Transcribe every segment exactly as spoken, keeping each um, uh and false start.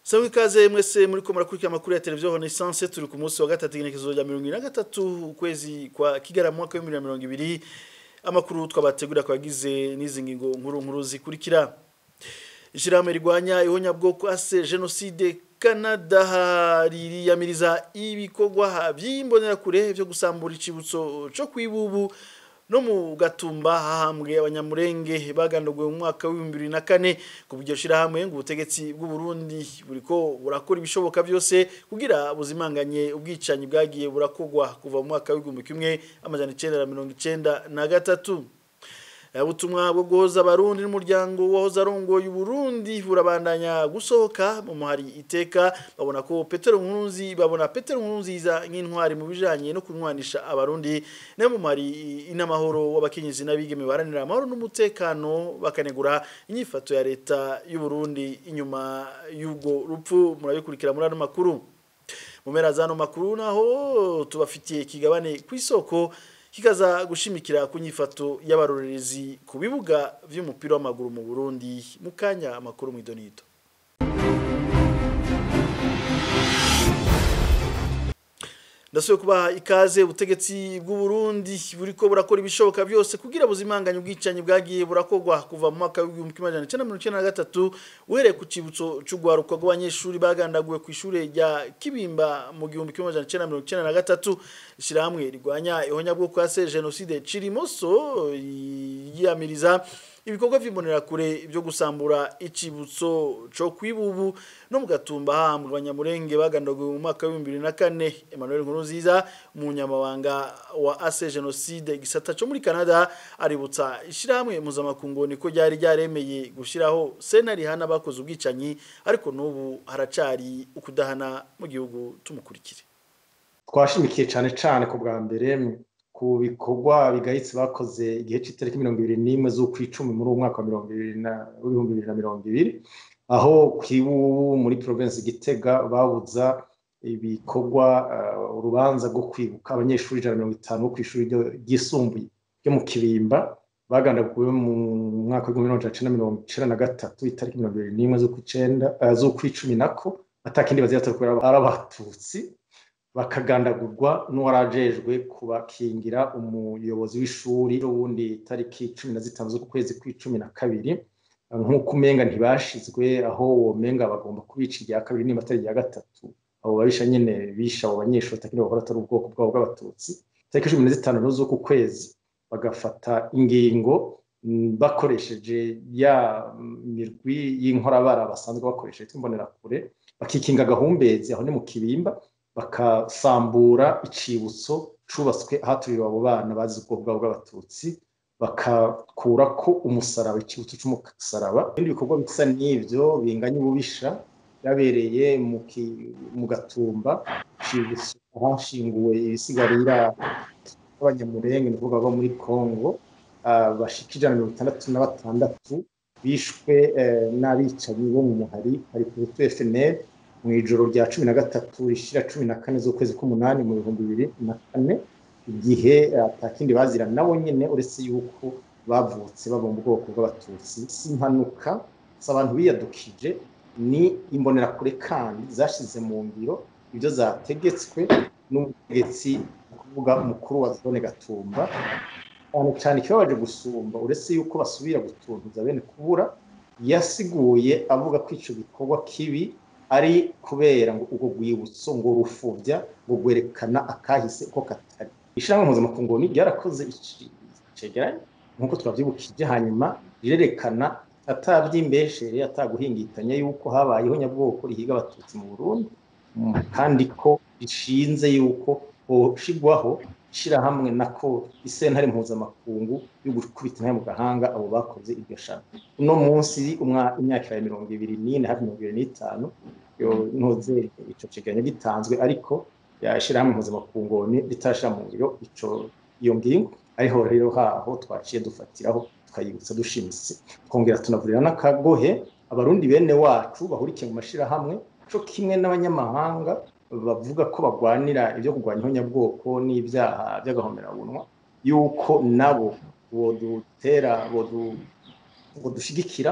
Sawa ikaze mwese muri ko murakurikira amakuru ya televiziyo Renaissance turi ku munsi wa gatatu igenekezo rya mirongo ine na gatatu ukwezi kwa Kigarama mwaka wa bibiri na mirongo ibiri amakuru twabategura kwagize n'izi ngingo nkuru nkuru zikurikira. Ishirahamwe rigwanya ihonyabwoko ase genocide Canada ririyamiriza ibikorwa by'imbonera kure byo gusambura icibutso cyo kwibubu no mu Gatumba hahambwe abanyamurenge bagandogwe mu mwaka wa bibiri na kane ku buryo shirahamwe ngo ubutegetsi bw'u Burundi buriko burakora ibishoboka byose kugira buzimanganye ubwicanyi bwagiye burakogwa kuva mu mwaka wa igihumbi kimwe amajana icenda na mirongo icenda na gatatu. Ubutumwa bwo guhoza abarundi n'umuryango wahoza arongoye Burundi burabandanya gusohoka mu muhari iteka babona ko Petero Nkurunzi babona Petero Nkurunziza nk'intwari mu bijanye no kunwanisha abarundi ne mu muhari inamahoro w'abakenyezi n'abigeme baranira amahoro n'umutekano bakanegura inyifato ya leta y'u Burundi inyuma y'ubwo rupfu murabikurikira muri ano makuru. Mu mpera zano makuru naho tubafitiye kigabane kw'isoko kikaza gushimikira ku nyifato y'abarorerezi ku bibuga vy'umupira w'amaguru mu Burundi mukanya amakuru mu idonito. Ndasuye kubaha ikaze ubutegetsi bw'u Burundi buriko burakora ibishoboka byose kugira buzimanganye ubwicanyi bwagiye burakogwa kuva mu mwaka wa igihumbi kimwe amajana icenda na mirongo icenda na gatatu uhereye ku cibutso c'ugwaruka rw'abanyeshuri bagandaguwe ku ishure rya Kibimba mu gihumbi kimwe amajana icenda na mirongo icenda na gatatu. Ishirahamwe rigwanya ihonyabwoko ase genocide Cirimoso yiyamiriza ibikorwa vy'imbonera kure byo gusambura icibutso cyo kwibubu no mu Gatumba hambwe abanyamurenge bagandogwe mu mwaka wa bibiri na kane. Emmanuel Nkurunziza umunyamabanga wa ase genocide gisata cyo muri Canada aributsa ishirahamwe mpuzamakungu niko ryari ryaremeye gushiraho sentare hana bakoze ubwicanyi ariko n'ubu haracari ukudahana mu gihugu tumukurikire. Twashimikiye cyane cyane ku bwa mbere ku bikorwa bigayitse bakoze igihe cy'itariki mirongo ibiri n'imwe z'ukwicumi muri uwo mwaka wa mirongo ibiri na ibihumbi bibiri na mirongo ibiri aho kwibubu muri province Gitega babuza ibikorwa uh, urubanza rwo kwibuka abanyeshuri ijana na mirongo itanu bo kw'ishuri ryisumbuye ryo mu Kibimba bagandaguwe mu mwaka wa mirongo icenda na mirongo icenda na gatatu itariki mirongo ibiri n'imwe z'ukwicenda uh, z'ukwicumi nako atakindi baziyatokora arabatutsi bakagandagurwa n'uwarajejwe kubakingira umuyobozi w'ishuri rundi tariki cumi na zitanu zo kwezi kw'icumi na kabiri nk'uko umenga ntibashizwe aho womenga bagomba kubica irya kabiri niba atari irya gatatu abo babisha nyene bisha abo banyeshuri takindi bakora atari ubwoko bwabo bw'abatutsi tariki cumi na zitanu zo ku kwezi bagafata ingingo bakoresheje ya mirwi y'inkorabara basanzwe bakoresheje imbonera kure bakikinga gahumbezi aho ni mu Kibimba bakasambura icibutso cubatswe ahaturiwe abo bana bazi ubwoko bwabo bw'abatutsi bakakura ko umusaraba icibutso c'umusaraba. Ibindi bikorwa bisa n'ivyo binganya ububisha yabereye mu mu Gatumba cibutso ahashinguwe ibisigarira abanyamurenge ni kuvuga bo muri Kongo bashika ijana na mirongo itandatu na batandatu bishwe n'abicanyi bo mu muhari hari ku F N L mu ijoro rya cumi na gatatu rishira cumi na kane z'ukwezi k'umunani mu bihumbi bibiri na kane igihe atakindi bazira nabo nyene uretse yuko bavutse baba mu bwoko bw'abatutsi. Simpanuka s'abantu biyadukije ni imbonera kure kandi zashize mu ngiro ibyo zategetswe n'ubutegetsi kuvuga umukuru wa zone Gatumba cyane cyane kibabaje gusumba uretse yuko basubira gutuntuza bene kubura yasiguye avuga ko ico gikorwa kibi ari kubera ngo ugo gwibutso ngo rufuvya ngo gwerekana akahise ko katari. Ishirahamwe mpuzamakungu ni ryarakoze icegeranye nkuko twavyibukije hanyuma rirerekana atavyimbeshere ataguhingitanya yuko habayeho nyabwoko rihiga abatutsi mu Burundi kandi ko rishinze yuko hoshigwaho shirahamwe nako isentare mpuzamakungu yo gukubita mu gahanga abo bakoze iryo shaka. Uno munsi imyaka ya mirongo ibiri n'ine hafi mirongo ibiri n'itanu yo ntoze ico cegeranyo gitanzwe ariko yashirahamwe mpuzamakungu ni ritasha mu ngiro ico iyo ngingo ariho rero haho twaciye dufatiraho tukayibutsa dushimitse twongera tunavurira n'akagohe abarundi bene wacu bahurikiye mu mashirahamwe co kimwe n'abanyamahanga bavuga ko bagwanira ibyo kugwanya ihonyabwoko n'ibyaha by'agahomerabunwa yuko nabo bodutera bodu bodushigikira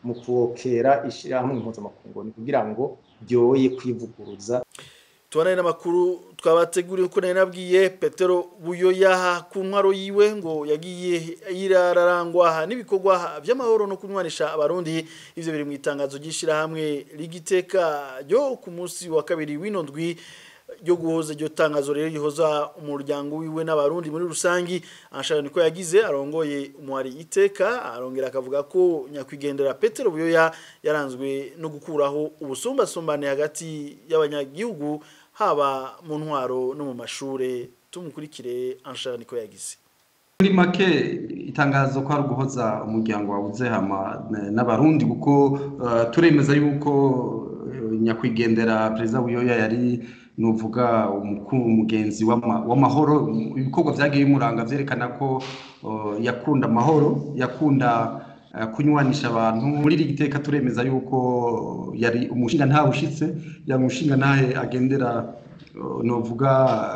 mu kuwokera ishyirahamwe mpuzamakungu ni kugira ngo byoye kwivuguruza. Tuwana n'amakuru twabateguriye uko nabwiye Petero Buyoya ku ntwaro yiwe ngo yagiye irararangwa n'ibikorwa by'amahoro no kunywanisha abarundi. Ivyo biri mu itangazo gishira hamwe ligiteka ryo ku munsi wa kabiri w'inondwi ryo guhoza ryo tangazo rero rihoza umuryango wiwe n'abarundi muri rusangi. Anshaka niko yagize arongoye umwari iteka arongera akavuga ko nyakwigendera Petero Buyoya yaranzwe no gukuraho ubusumbasumbane hagati y'abanyagihugu haba mu ntwaro no mu mashure. Tumukurikire Anshaka niko yagize. Muri make itangazo ko ari guhoza umuryango wabuze hama n'abarundi kuko uh, turemeza yuko uh, nyakwigendera Perezida Buyoya yari nuvuga umukuru umugenzi w'amahoro. Ibikorwa byagiye bimuranga vyerekana ko uh, yakunda amahoro, yakunda uh, kunywanisha abantu. Muri ligiteka turemeza yuko yari umushinga nta bushitse, ya mushinga ntahe agendera uh, nuvuga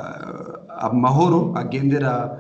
uh, amahoro, agendera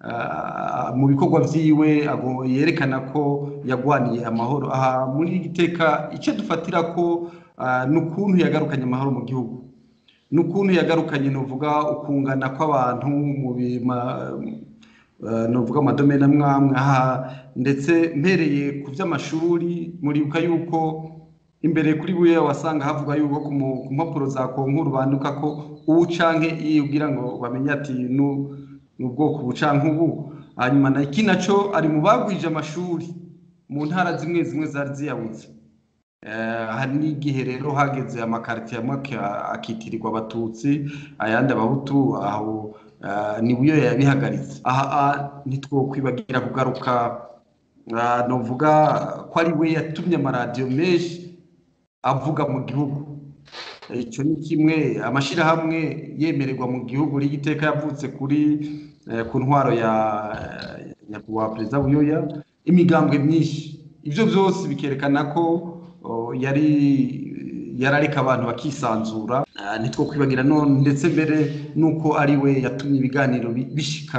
uh, mu bikorwa vyiwe yerekana ko yagwaniye amahoro. Aha muri ligiteka ico dufatira ko uh, nukuntu yagarukanye amahoro mu gihugu, nukuntu yagarukanye novuga ukungana kw'abantu mu bima uh, novuga amadomene amwamwe aha, ndetse mpereye ku vy'amashuri muribuka yuko imbere kuri buye wasanga havuga yuko ku mpapuro za konkuru banduka ko ubu canke yibwira ngo bamenye ati nu ubwoko bucanke ubu. Hanyuma na iki naco ari mu bagwije amashuri mu ntara zimwe zimwe zari ziyabuze. Uh, hari n'igihe rero hageze amakartier amwe akitirirwa abatutsi ayandi abahutu, aho uh, ni Buyoya yabihagaritse. Aha ntitwokwibagira kugaruka uh, novuga ko ari we yatumye amaradiyo menshi avuga mu gihugu. Ico ni kimwe amashirahamwe yemererwa mu gihugu. Ligiteka yavutse kuri uh, ku ntwaro ya nyakubahwa Perezida Buyoya, imigambwe myinshi. Ivyo vyose bikerekana ko Uh, yari yarareka abantu bakisanzura. Uh, nitwo kwibagira none ndetse mbere nuko ari we yatumye ibiganiro bishika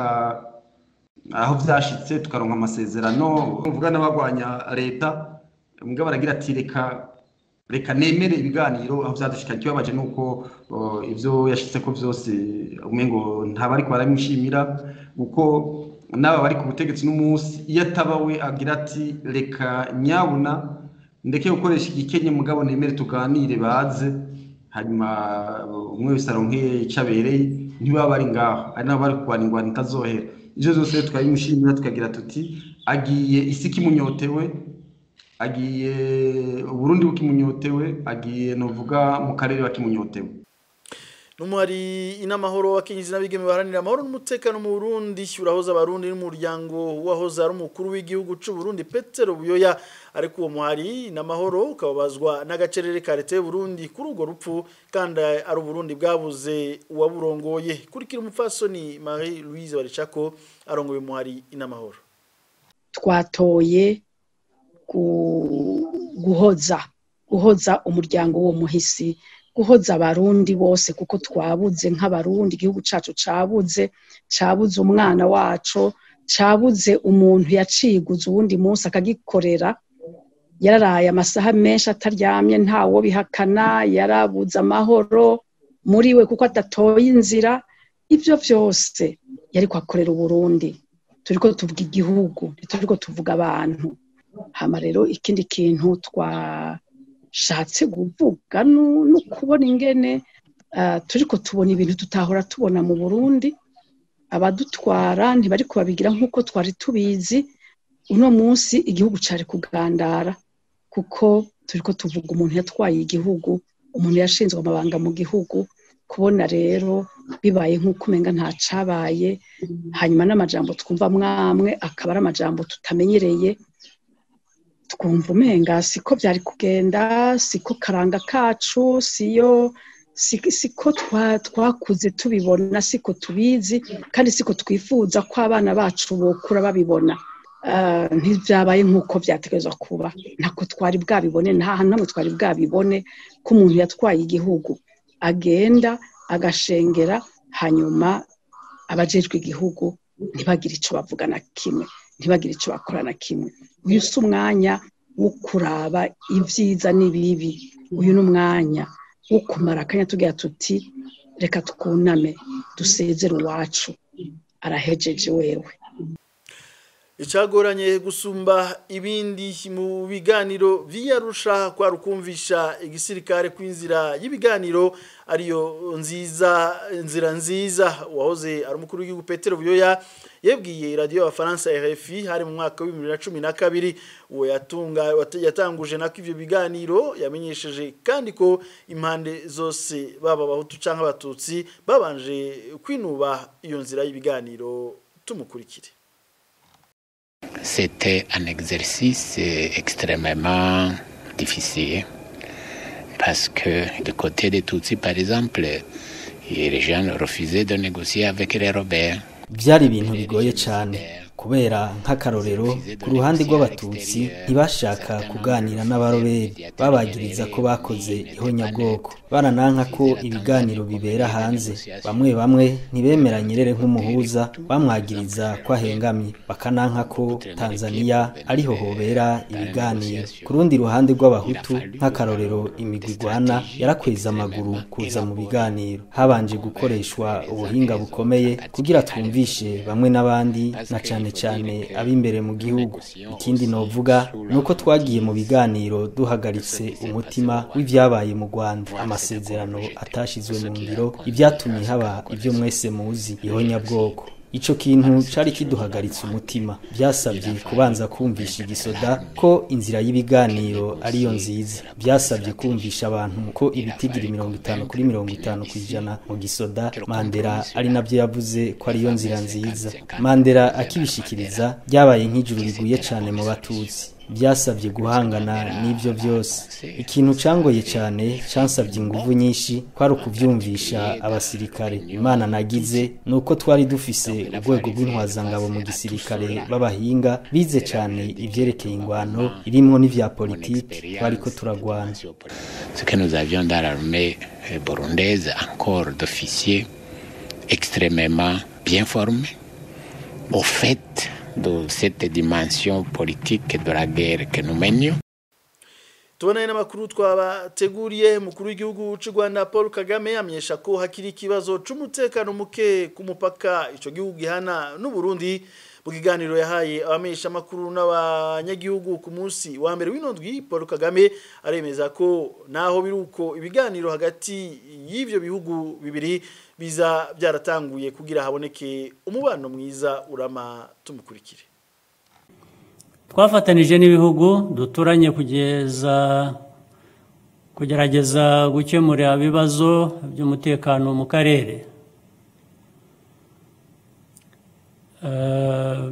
aho vyashitse tukaronka amasezerano. Uvuga n'abagwanya leta mbwa baragira ati reka reka nemere ibiganiro aho vyadushika. Kibabaje nuko uh, ivyo yashitse ko vyose umengo ntabari ko baramushimira uko naba bari ku butegetsi n'umunsi iyo atabawe agira ati reka nyabuna ndeke gukoresha igikenye mugabo nemere tuganire baze, hanyuma umwe wese aronke icabereye ntibaba bari ngaho ari nabo bari kurwanirwa ntazohera. Ivyo zose twayimushimira tukagira tuti agiye isi kimunyotewe, agiye Burundi bukimunyotewe, agiye novuga mu karere bakimunyotewe. Numari inamahoro wakinyizi nabigeme baharanira amahoro n'umutekano mu Burundi urahoza abarundi n'umuryango wahoza ari umukuru w'igihugu c'u Burundi Petero Buyoya. Ariko uwo muhari inamahoro ukababazwa n'agacerere ka leta y'u Burundi kuri urwo rupfu kandi ari Burundi bwabuze uwaburongoye. Kurikira umupfasoni Marie Louise Baricako arongoye muhari inamahoro. Twatoye guhoza guhoza umuryango wo muhisi, guhoza abarundi bose kuko twabuze nk'abarundi, igihugu cacu cabuze cabuze umwana wacu, cabuze umuntu yaciguze uwundi munsi akagikorera. Yararaye amasaha menshi ataryamye ntawo bihakana, yarabuze amahoro muri we kuko atatoye inzira. Ivyo vyose yari kwakorera Uburundi. Turiko tuvuga igihugu, turiko tuvuga abantu. Hama rero ikindi kintu twa shatse kuvuga no kubona ingene uh, turiko tubona ibintu tutahora tubona mu Burundi. Abadutwara ntibari kubabigira nkuko twari tubizi. Uno munsi igihugu cari kugandara kuko turiko tuvuga umuntu yatwaye igihugu, umuntu yashinzwe amabanga mu gihugu. Kubona rero bibaye nkuko umenga nta cabaye, hanyuma n'amajambo twumva mwamwe akaba ari amajambo tutamenyereye. Twumva umenga siko byari kugenda, siko karanga kacu, siyo siko twakuze tubibona, siko tubizi kandi siko twifuza ko abana bacu bokura babibona. Uh, ntibyabaye nkuko byategerezwa kuba, ntako twari bwabibone, nta namwe twari bwabibone ko umuntu yatwaye igihugu agenda agashengera hanyuma abajejwe igihugu ntibagire ico bavugana kimwe, ntibagire ico bakorana kimwe. Uyu si umwanya wo kuraba ivyiza n'ibibi uyu n'umwanya wo kumara akanya tugira tuti reka tukuname dusezere uwacu arahejeje wewe. Icagoranye gusumba ibindi mu biganiro vy'Arusha kwa rukumvisha igisirikare kwinzira y'ibiganiro ariyo nziza nzira nziza wahoze ari umukuru w'igihugu Petero Buyoya yebwiye radio ya Faransa R F I hari mu mwaka wa bibiri na cumi na kabiri uwo yatunga yatanguje nako ivyo biganiro yamenyesheje kandi ko impande zose baba abahutu canke abatutsi babanje kwinuba iyo nzira y'ibiganiro. Tumukurikire. C'était un exercice extrêmement difficile parce que du côté des Tutsis, par exemple, les gens refusaient de négocier avec les rebelles. Byari ibintu bigoye cyane kubera nk'akarorero ku ruhande rw'abatutsi ntibashaka kuganira n'abaroberi babagiriza ko bakoze ihonyabwoko barananka ko ibiganiro bibera hanze bamwe bamwe ntibemera Nyerere nk'umuhuza bamwagiriza ko ahengamye bakananka ko Tanzania ariho hobera ibiganiro. Ku rundi ruhande rw'abahutu nk'akarorero imigwigwana yarakweza amaguru kuza mu biganiro habanje gukoreshwa ubuhinga bukomeye kugira twumvishe bamwe n'abandi na cyane cyane abimbere mu gihugu. Ikindi novuga nuko twagiye mu biganiro duhagaritse umutima w'ivyabaye mu Rwanda, amasezerano atashizwe mu ngiro, ivyatumye haba ivyo mwese muzi ihonyabwoko. Ico kintu cari kiduhagaritse umutima, byasabye kubanza kumvisha igisoda ko inzira y'ibiganiro ariyo nziza, byasabye kumvisha abantu ko ibitigiri mirongo itanu kuri mirongo itanu kwijana mu gisoda Mandela ari navyo yavuze ko ariyo nzira nziza. Mandela akibishikiriza byabaye nk'ijuru riguye cyane mu batutsi, byasabye guhangana n'ivyo byose. Ikintu cangoye cyane cansabye inguvu nyinshi kwari ukuvyumvisha abasirikare. Imana nagize nuko twari dufise urwego rw'intwazangabo mu gisirikare b'abahinga bize cyane ivyerekeye ingwano irimwo n'ivya politike twariko turagwana. Ce que nous avions dans l'armée burundaise encore d'officiers extrêmement bien formés au fait de cette dimension politique de la guerre que nous menions. Tubona n'amakuru twabateguriye mukuru w'igihugu cy'u Rwanda Paul Kagame amenyesha ko hakiri kibazo c'umutekano muke ku mupaka ico gihugu gihana n'u Burundi. Mu kiganiro yahaye abamenyesha makuru n'abanyagihugu ku munsi wa mbere w'inondwi, Paul Kagame aremeza ko naho biruko ibiganiro hagati y'ivyo bihugu bibiri biza byaratanguye kugira haboneke umubano mwiza urama. Tumukurikire. Twafatanije n'ibihugu duturanye kugeza kugerageza gukemura ibibazo by'umutekano mu karere. Uh,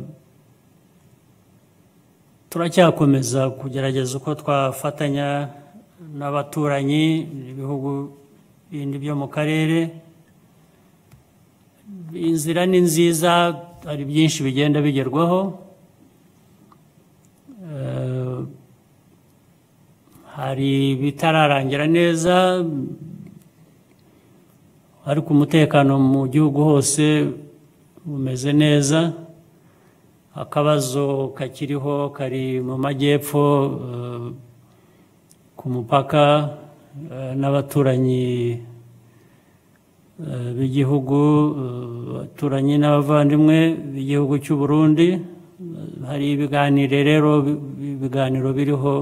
turacyakomeza kugerageza uko twafatanya n'abaturanyi ibihugu bindi byo mu karere. Inzira ni nziza, hari byinshi bigenda bigerwaho. Uh, hari bitararangira neza, ariko umutekano mu gihugu hose umeze neza. Akabazo kakiriho kari mu majyepfo uh, ku mupaka uh, n'abaturanyi uh, b'igihugu abaturanyi uh, n'abavandimwe b'igihugu cy'u Burundi. Uh, hari ibiganiro rero ibiganiro biriho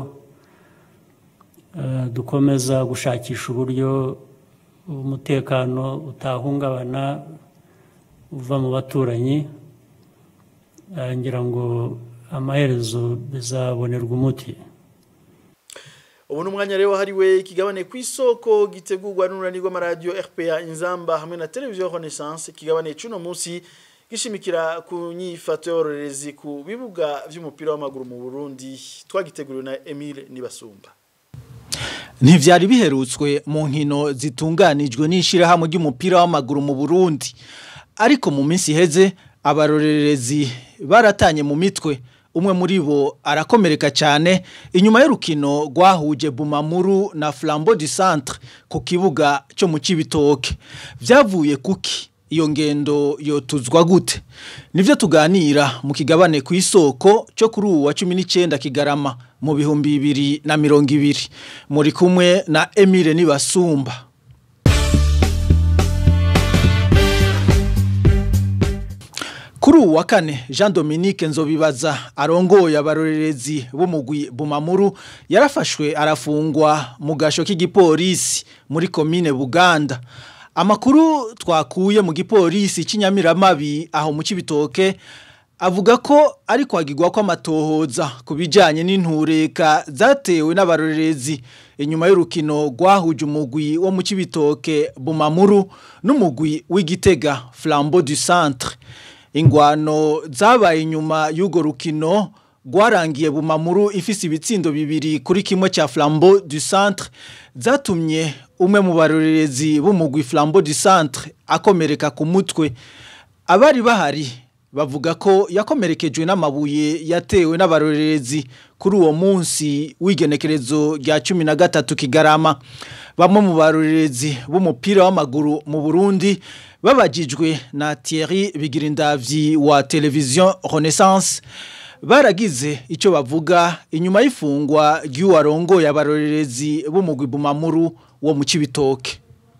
uh, dukomeza gushakisha uburyo umutekano utahungabana uva mu baturanyi. Ngira ngo amaherezo bizabonerwa umuti. Ubu n'umwanya rero hariwe ikigabane ku isoko gitegurwa n'ururanirwa amaradio R P A Inzamba hamwe na televiziyo Renaissance. Ikigabane cy'uno munsi gishimikira ku nyifato y'ororezi ku bibuga vy'umupira w'amaguru mu Burundi. Twagiteguriwe na Emile Nibasumba. Ntivyari biherutswe mu nkino zitunganijwe n'ishirahamwe ry'umupira w'amaguru mu Burundi, ariko mu minsi heze abarorerezi baratanye mu mitwe. Umwe muri bo arakomereka cyane inyuma y'urukino rwahuje Bumamuru na Flambeau du Centre ku kibuga cyo mu Cibitoke. Vyavuye kuki iyo ngendo yotuzwa gute nivyo tuganira mu kigabane ku isoko cyo kuri uwa cumi n'icenda Kigarama mu bihumbi bibiri na mirongo ibiri muri kumwe na Emile Nibasumba. Kuri uwa kane Jean Dominique Nzobibaza arongoye abarorerezi b'umugwi Bumamuru yarafashwe arafungwa mu gasho k'igipolisi muri komine Buganda. Amakuru twakuye mu gipolisi cy'Inyamiramabi aho mu Cibitoke avuga ko ari kwagirwa kw'amatohoza kubijanye n'intureka zatewe n'abarorerezi inyuma y'urukino rwahuje umugwi wo mu Cibitoke Bumamuru n'umugwi w'Igitega Flambeau du Centre. Ingwano zabaye inyuma y'ugo rukino rwarangiye Bumamuru ifise ibitsindo bibiri kuri kimwe cya Flambeau du Centre zatumye umwe mu barorerezi b'umugwi Flambeau du Centre akomereka ku mutwe. Abari bahari bavuga ko yakomerekejwe n'amabuye yatewe n'abarorerezi kuri uwo munsi w'igenekerezo rya cumi na gatatu Kigarama. Bamwe mu barorerezi b'umupira w'amaguru mu Burundi babajijwe na Thierry Bigirindavyi wa televiziyo Renaissance baragize icyo bavuga inyuma y'ifungwa ry'uwarongoye abarorerezi b'umugwi Bumamuru wo mu Cibitoke.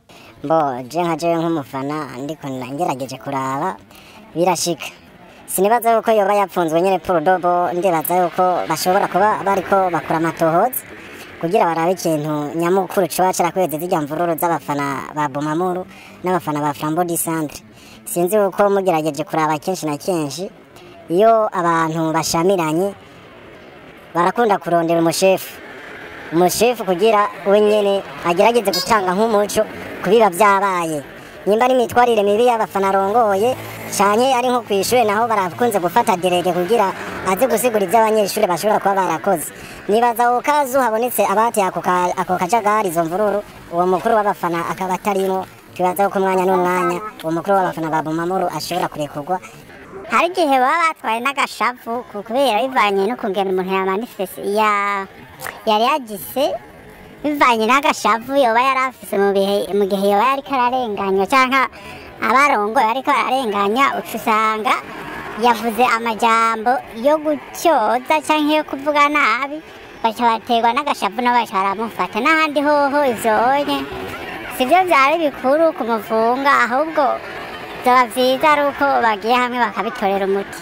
Bo je nka jewe nk'umufana ndiko ngerageje kuraba birashika sinibaza yuko yoba yapfunzwe nyene Porodobo ndibaza yuko bashobora kuba bariko bakora amatohoza kugira barabe ikintu nyamukuru cyo cyarakweze zijya mvururu z'abafana ba Bumamuru n'abafana ba Flambeau du Centre. Sinzi uko mugerageje kuraba kenshi na kenshi iyo abantu bashamiranye barakunda kurondera umushefu umushefu kugira we nyene agerageze gutanga nk'umuco kubiba byabaye nimba ni mitwarire mibi y'abafana rongoye cyane ari nko kwishure naho barakunze gufata direge kugira aze gusigura iby'abanyeshuri bashobora kuba barakoze. Nibaza ukazu habonetse abati ako ako kajagari zo mvururu uwo mukuru w'abafana akaba atarimo twibaza ko umwanya n'umwanya uwo mukuru w'abafana ba Bumamuru ashobora kurekurwa. Hari gihe baba batwaye n'agashavu kubera bivanye no kungena umuntu ya manifeste ya yari yagise bivanye n'agashavu yoba yarafise mu bihe mu gihe yoba yari kararenganywa cyangwa abarongoye ariko ararenganya ucusanga yavuze amajambo yo gucyoza cyangwa yo kuvuga nabi bacha bategwa n'agashavu n'abacha baramufata n'ahandi hoho ivyonye sivyo byari bikuru kumufunga ahubwo byaba vyiza aruko bagiye hamwe bakabitorera umuti.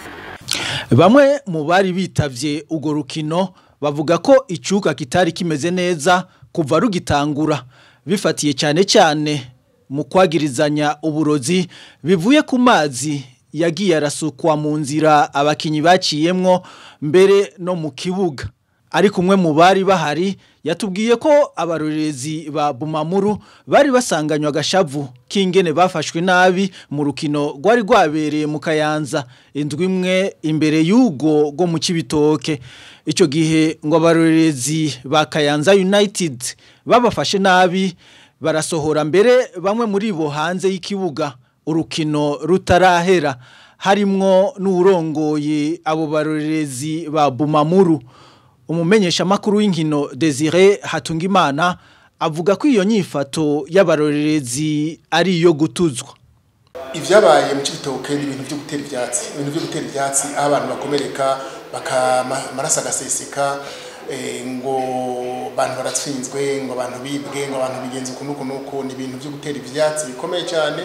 Bamwe mu bari bitavye ugo rukino bavuga ko icuka kitari kimeze neza kuva rugitangura bifatiye cyane cyane mu kwagirizanya uburozi bivuye ku mazi yagiye arasukwa mu nzira abakinyi baciyemwo mbere no mu kibuga. Ariko umwe mu bari bahari yatubwiye ko abarorerezi ba Bumamuru bari basanganywa agashavu kingene bafashwe nabi mu rukino rwari rwabereye mu Kayanza indwi imwe imbere y'ugo go mu Cibitoke. Ico gihe ngo abarorerezi ba Kayanza United babafashe nabi barasohora mbere bamwe muri bo hanze y'ikibuga urukino rutarahera harimwo n'urongoye abo barorerezi ba Bumamuru. Umumenyesha makuru w'inkino Desire Hatungimana avuga ko iyo nyifato y'abarorerezi ari iyo gutuzwa. Ivyabaye mu Cibitoke ni ibintu byo gutera ivyatsi ibintu byo gutera ivyatsi abantu bakomereka bakamarasa gaseseka ngo abantu baratsinzwe ngo abantu bibwe ngo abantu bigenze kunuko nuko ni ibintu byo gutera ivyatsi bikomeye cyane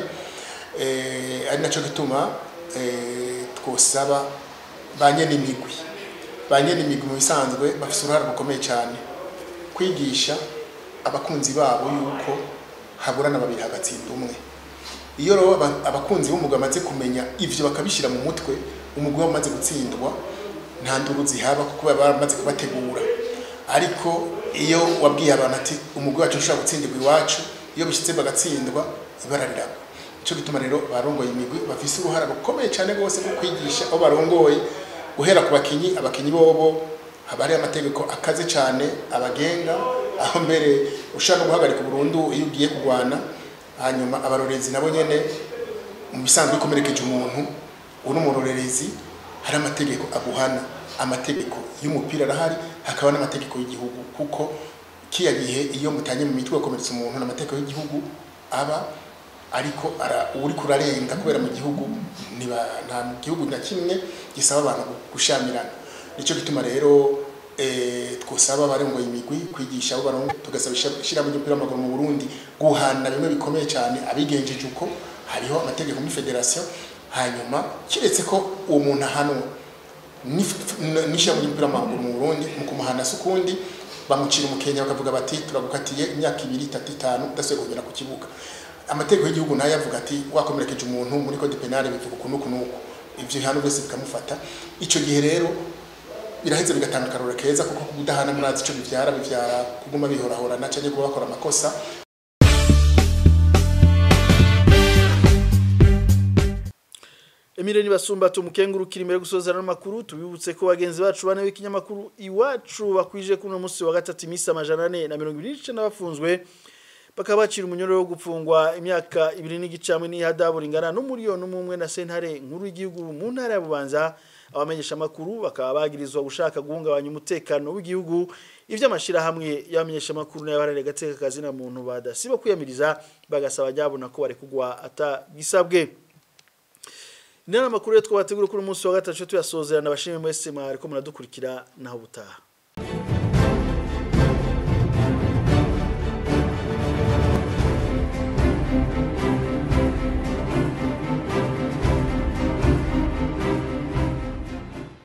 ari naco gituma twosaba banye n'imigwi banye n'imigwi mu bisanzwe bafite uruhare rukomeye cyane kwigisha abakunzi babo yuko haburana babiri hagatsinda umwe. Iyo rero abakunzi b'umugwi amaze kumenya ivyo bakabishira mu mutwe umugwi wamaze gutsindwa nta nduru zihaba kuko bamaze kubategura. Ariko iyo wabwiye abantu ati umugwi wacu ushaka gutsindirwa iwacu iyo bishitse bagatsindwa ibararira. Ico gituma rero barongoye imigwi bafise uruhara rukomeye cyane gose ko kwigisha aho barongoye guhera ku bakinyi abakinyi bobo habari amategeko akaze cyane abagenga aho mbere ushaka guhagarika burundu iyo ugiye kugwana. Hanyuma abarorezi nabo nyene mu bisanzwe komerekeje umuntu uri umurorerezi hari amategeko aguhana amategeko y'umupira arahari hakaba n'amategeko y'igihugu kuko kiya gihe iyo mutanye mu mitwe komeretsa umuntu n'amategeko y'igihugu aba ariko uri kurarenga kubera mu gihugu nta gihugu na kimwe gisaba abantu gushamirana. Nicyo gituma rero twosaba abarongoye imigwi kwigisha abo barongo, tugasaba ishyirahamwe ry'umupira w'amaguru mu Burundi guhana bimwe bikomeye cyane abigenjeje uko hariho amategeko muri federation, hanyuma kiretse ko uwo muntu ahanwa n'ishyirahamwe ry'umupira w'amaguru mu Burundi mu kumuhana sukundi bamucira umukenya bakavuga bati turagukatiye imyaka ibiri itatu itanu udasubiye kugera ku kibuga. Amategeko y'igihugu nayo avuga ati wakomerekeje umuntu muri code penale bivuga ukuntu kunuko, ivyo hano byose bikamufata. Ico gihe rero biraheze bigatanga karore keza kuko kudahana murazi ico bivyara bivyara kuguma bihorahorana cyane kuba bakora amakosa. Emile Nibasumba tumukengurukira imbere gusozana n'amakuru, tubibutse ko bagenzi bacu bane w'ikinyamakuru Iwacu bakwije kuno munsi wa gatatu imisi amajana ane na mirongo ibiri n'icenda bafunzwe bakaba bacira umunyororo wo gupfungwa imyaka ibiri n'igicamwe n'ihadabu ringana n'umuriyoni umwe na sentare nkuru y'igihugu mu ntara ya Bubanza. Abamenyesha makuru bakaba bagirizwa gushaka guhungabanya umutekano w'igihugu. Ivyo amashira hamwe y'abamenyesha makuru n'abarare gateka kazi na muntu badasiba kwiyamiriza bagasaba ryabona ko bari kugwa atagisabwe. Nina makuru twabategura kuri umunsi wa gatatu tuyasozerana. Abashimwe mwese mwariko muradukurikira naho butaha.